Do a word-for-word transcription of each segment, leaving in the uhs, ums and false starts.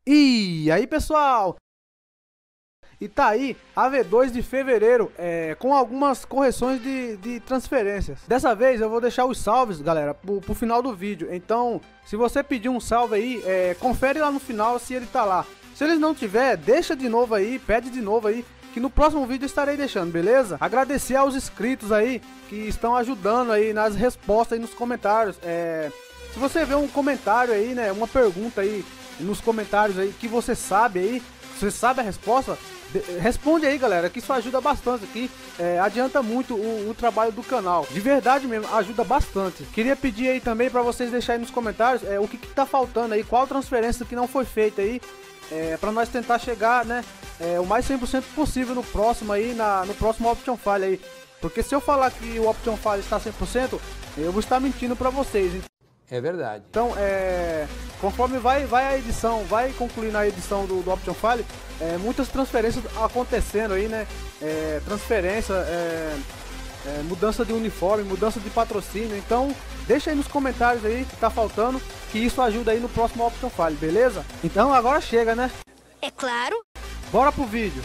E aí, pessoal? E tá aí a V dois de fevereiro é, com algumas correções de, de transferências. Dessa vez eu vou deixar os salves, galera, pro, pro final do vídeo. Então, se você pedir um salve aí, é, confere lá no final se ele tá lá. Se ele não tiver, deixa de novo aí, pede de novo aí, que no próximo vídeo eu estarei deixando, beleza? Agradecer aos inscritos aí que estão ajudando aí nas respostas aí nos comentários. É, se você vê um comentário aí, né, uma pergunta aí nos comentários aí que você sabe aí, você sabe a resposta, responde aí, galera, que isso ajuda bastante aqui, é, adianta muito o, o trabalho do canal, de verdade mesmo, ajuda bastante. Queria pedir aí também para vocês deixarem nos comentários é, o que, que tá faltando aí, qual transferência que não foi feita aí, é, para nós tentar chegar, né, é, o mais cem por cento possível no próximo aí, na, no próximo Option File aí, porque se eu falar que o Option File está cem por cento, eu vou estar mentindo para vocês. É verdade. Então, é, conforme vai, vai a edição, vai concluindo a edição do, do Option File, é, muitas transferências acontecendo aí, né? É, transferência, é, é, mudança de uniforme, mudança de patrocínio. Então, deixa aí nos comentários aí que tá faltando, que isso ajuda aí no próximo Option File, beleza? Então, agora chega, né? É claro. Bora pro vídeo.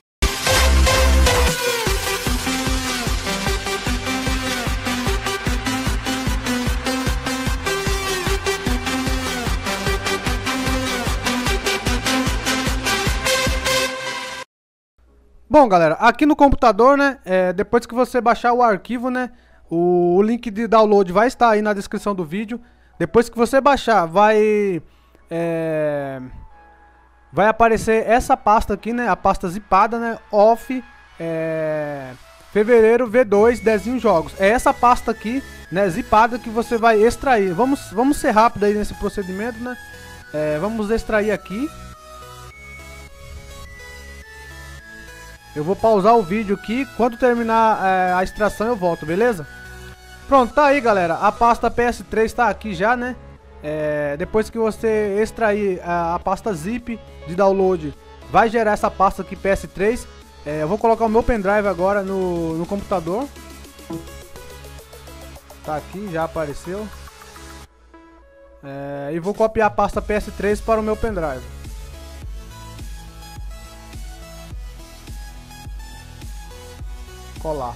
Bom, galera, aqui no computador, né, é, depois que você baixar o arquivo, né, o, o link de download vai estar aí na descrição do vídeo. Depois que você baixar, vai é, vai aparecer essa pasta aqui, né, a pasta zipada, né, off, é, fevereiro V dois, desenho jogos. É essa pasta aqui, né, zipada, que você vai extrair. Vamos, vamos ser rápido aí nesse procedimento, né, é, vamos extrair aqui. Eu vou pausar o vídeo aqui, quando terminar é, a extração eu volto, beleza? Pronto, tá aí, galera, a pasta P S três tá aqui já, né? É, depois que você extrair a, a pasta zip de download, vai gerar essa pasta aqui P S três. É, eu vou colocar o meu pendrive agora no, no computador. Tá aqui, já apareceu. É, e vou copiar a pasta P S três para o meu pendrive. Colar.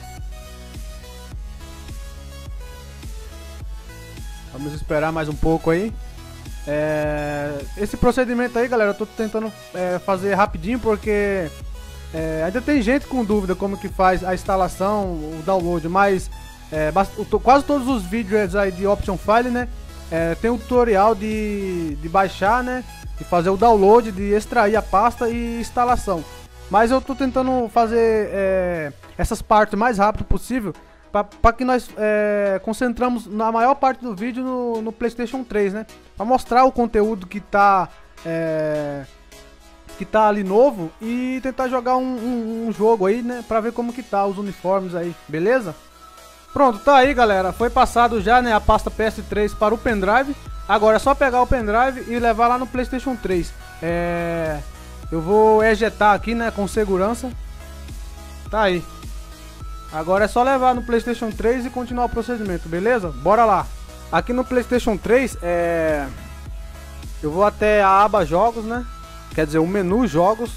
Vamos esperar mais um pouco aí. É, esse procedimento aí, galera, eu tô tentando é, fazer rapidinho porque é, ainda tem gente com dúvida como que faz a instalação, o download, mas é, quase todos os vídeos aí de Option File, né, é, tem um tutorial de, de baixar, né, de fazer o download, de extrair a pasta e instalação. Mas eu tô tentando fazer é, essas partes mais rápido possível, para que nós é, concentramos na maior parte do vídeo no, no PlayStation três, né? Para mostrar o conteúdo que tá é, que tá ali novo e tentar jogar um, um, um jogo aí, né? Para ver como que tá os uniformes aí, beleza? Pronto, tá aí, galera. Foi passado já, né, a pasta P S três para o pendrive. Agora é só pegar o pendrive e levar lá no PlayStation três. É... Eu vou ejetar aqui, né, com segurança. Tá aí. Agora é só levar no PlayStation três e continuar o procedimento, beleza? Bora lá. Aqui no PlayStation três, é... eu vou até a aba jogos, né? Quer dizer, o menu jogos.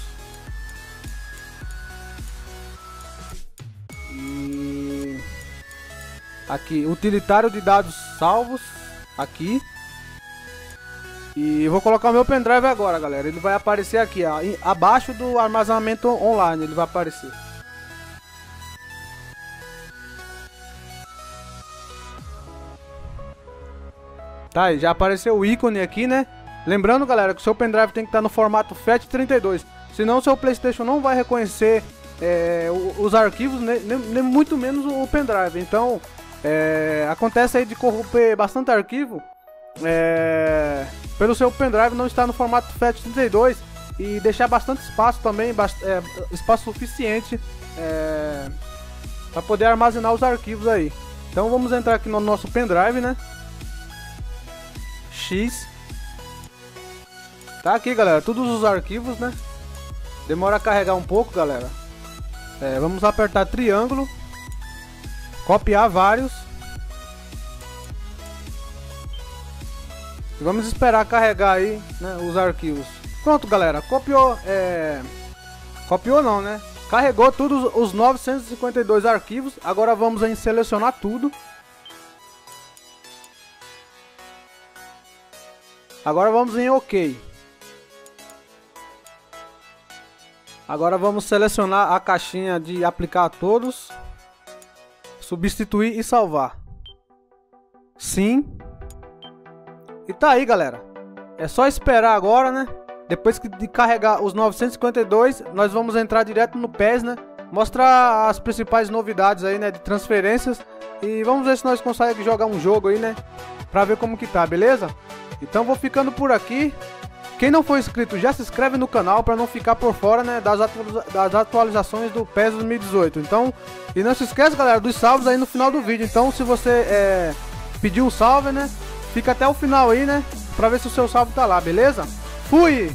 E... aqui, utilitário de dados salvos. Aqui. E eu vou colocar o meu pendrive agora, galera. Ele vai aparecer aqui, ó, abaixo do armazenamento online. Ele vai aparecer. Tá aí, já apareceu o ícone aqui, né? Lembrando, galera, que o seu pendrive tem que estar no formato F A T trinta e dois. Senão o seu PlayStation não vai reconhecer é, os arquivos, nem, nem muito menos o pendrive. Então, é, acontece aí de corromper bastante arquivo. É, pelo seu pendrive não estar no formato F A T trinta e dois e deixar bastante espaço também, é, espaço suficiente é, para poder armazenar os arquivos aí. Então vamos entrar aqui no nosso pendrive, né? X. Tá aqui, galera, todos os arquivos, né? Demora a carregar um pouco, galera. É, vamos apertar triângulo, copiar vários. E vamos esperar carregar aí, né, os arquivos. Pronto, galera, copiou, é... copiou não, né? Carregou todos os novecentos e cinquenta e dois arquivos. Agora vamos em selecionar tudo. Agora vamos em OK. Agora vamos selecionar a caixinha de aplicar a todos. Substituir e salvar. Sim. E tá aí, galera. É só esperar agora, né? Depois de carregar os novecentos e cinquenta e dois, nós vamos entrar direto no P E S, né? Mostrar as principais novidades aí, né? De transferências. E vamos ver se nós conseguimos jogar um jogo aí, né? Pra ver como que tá, beleza? Então vou ficando por aqui. Quem não for inscrito, já se inscreve no canal para não ficar por fora, né? Das, atualiza das atualizações do P E S dois mil e dezoito. Então, e não se esquece, galera, dos salvos aí no final do vídeo. Então, se você é, pedir um salve, né? Fica até o final aí, né? Pra ver se o seu salve tá lá, beleza? Fui!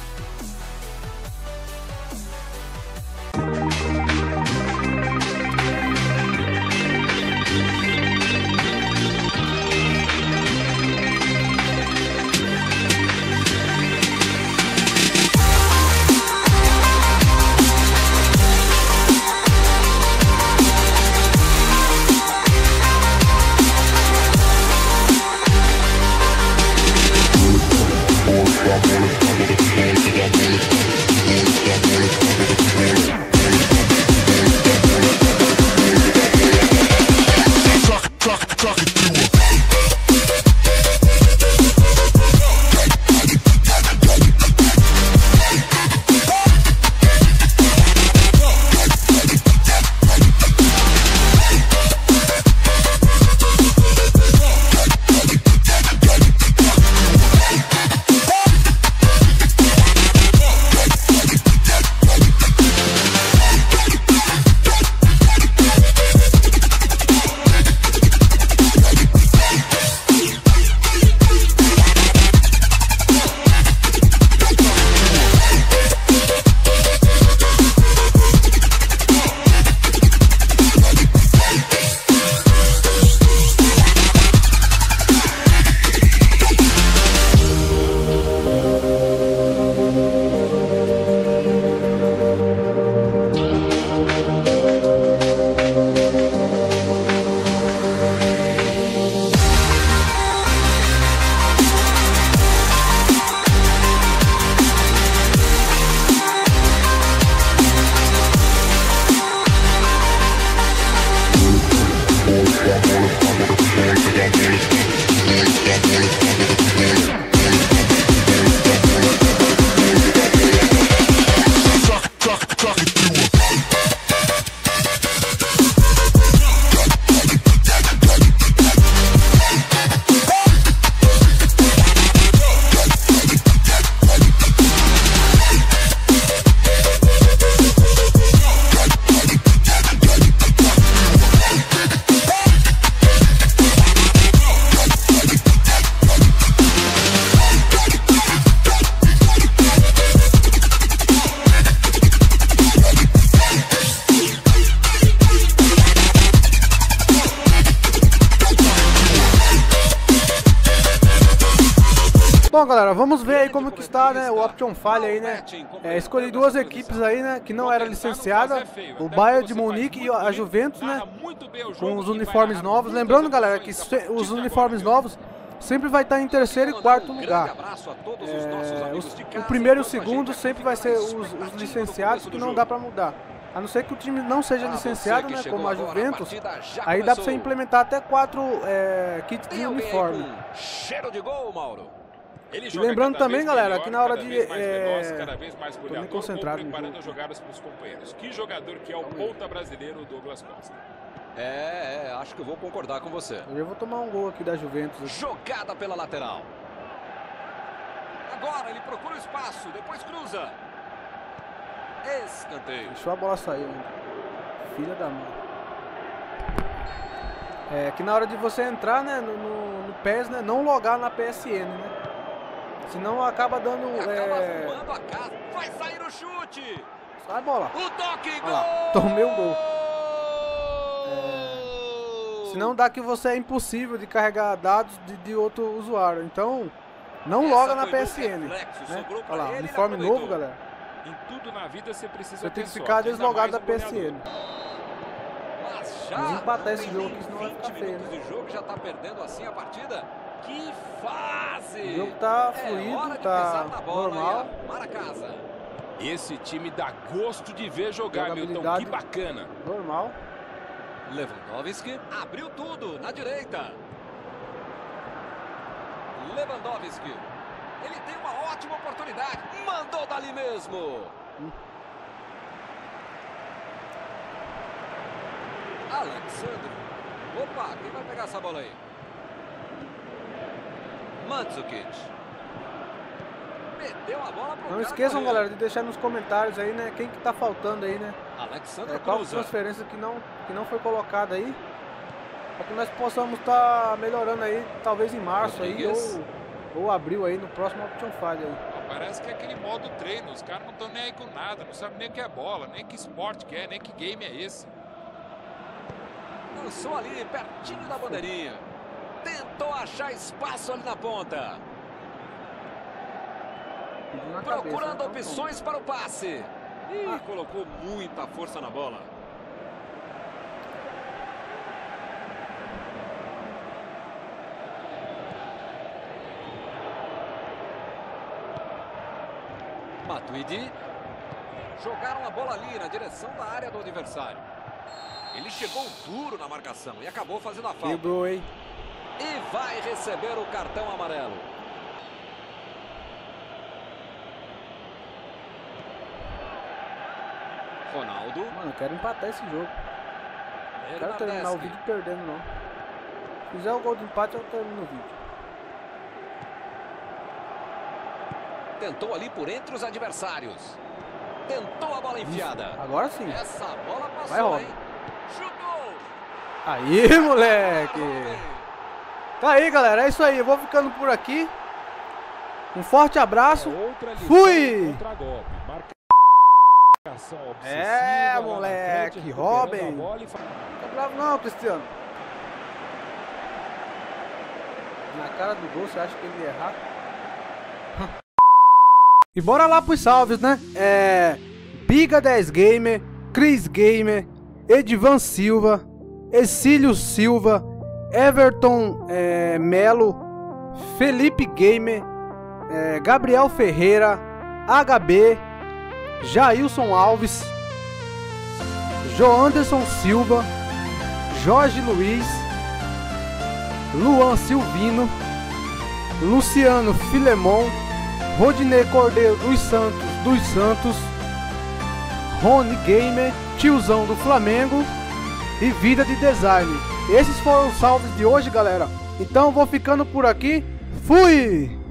Bom, galera, vamos ver aí como que está, né, o Option File aí, né? É, escolhi duas equipes aí, né, que não era licenciada, o Bayern de Munique e a Juventus, né, com os uniformes novos. Lembrando, galera, que os uniformes novos sempre vai estar em terceiro e quarto lugar. É, os, o primeiro e o segundo sempre vai ser os, os licenciados, que não dá pra mudar. A não ser que o time não seja licenciado, né, como a Juventus, aí dá pra você implementar até quatro é, kits de uniforme. Cheiro de gol, Mauro. E lembrando também, galera, que na hora de... É... Tô bem concentrado. Preparando jogadas para os companheiros. Que jogador que é o ponta brasileiro, Douglas Costa. É, é, acho que eu vou concordar com você. Eu vou tomar um gol aqui da Juventus. Aqui. Jogada pela lateral. Agora ele procura o espaço, depois cruza. Escanteio. Deixou a bola sair, né? Filha da mãe. É que na hora de você entrar, né, no, no, no P E S, né, não logar na P S N, né? Senão acaba dando... Acaba é... arrumando a casa. Vai sair o chute. Sai a bola. O toque, Olha gol. lá, tomei o gol. É... Senão dá que você é impossível de carregar dados de, de outro usuário. Então, Não loga na P S N, né? Olha lá, uniforme novo, galera. Em tudo na vida você precisa Você ter tem que sorte, ficar ainda deslogado da mais P um S goleador. N. Mas já Vamos empatar esse tem jogo nem aqui, senão vai vinte ficar feio, minutos né? de jogo, já tá perdendo assim a partida. Que fase! O jogo tá É fluido, hora de tá pisar na bola normal. e arrumar a casa. Esse time dá gosto de ver jogar, Milton. Jogabilidade. Que bacana. Normal. Lewandowski abriu tudo na direita. Lewandowski. Ele tem uma ótima oportunidade. Mandou dali mesmo. Hum. Alexandre. Opa, quem vai pegar essa bola aí? Mandzukic. Meteu a bola pro Não cara esqueçam, correr. galera, de deixar nos comentários aí, né? Quem que tá faltando aí, né? Alexandre É, qual cruza. transferência que não, que não foi colocada aí. Para que nós possamos estar tá melhorando aí, talvez em março aí, Rodrigues. ou, ou abril aí, no próximo Option cinco aí. Parece que é aquele modo treino. Os caras não estão nem aí com nada. Não sabem nem o que é bola, nem que esporte que é, nem que game é esse. Lançou ali, pertinho da bandeirinha. Tentou achar espaço ali na ponta. Pediu na Procurando cabeça, então, opções para o passe. E Ah. colocou muita força na bola. Matuidi. Jogaram a bola ali na direção da área do adversário. Ele chegou duro na marcação e acabou fazendo a falta. Quebrou, hein? E vai receber o cartão amarelo. Ronaldo. Mano, eu quero empatar esse jogo. Não quero terminar o vídeo perdendo, não. Se fizer o gol de empate, eu termino o vídeo. Tentou ali por entre os adversários. Tentou a bola enfiada. Agora sim. Essa bola passou, Vai, Robin. hein? Chutou. Aí, moleque. Tá aí, galera. É isso aí. Eu vou ficando por aqui. Um forte abraço. Fui! É, moleque. Robin. Não fica bravo não, Cristiano. Na cara do gol, você acha que ele ia errar? E bora lá pros salves, né? É... Biga dez Gamer, Cris Gamer, Edivan Silva, Exílio Silva, Everton é, Melo, Felipe Gamer, é, Gabriel Ferreira, H B, Jailson Alves, Joanderson Silva, Jorge Luiz, Luan Silvino, Luciano Filemon, Rodinei Cordeiro dos Santos dos Santos, Rony Gamer, tiozão do Flamengo e Vida de Design. Esses foram os salves de hoje, galera. Então vou ficando por aqui. Fui!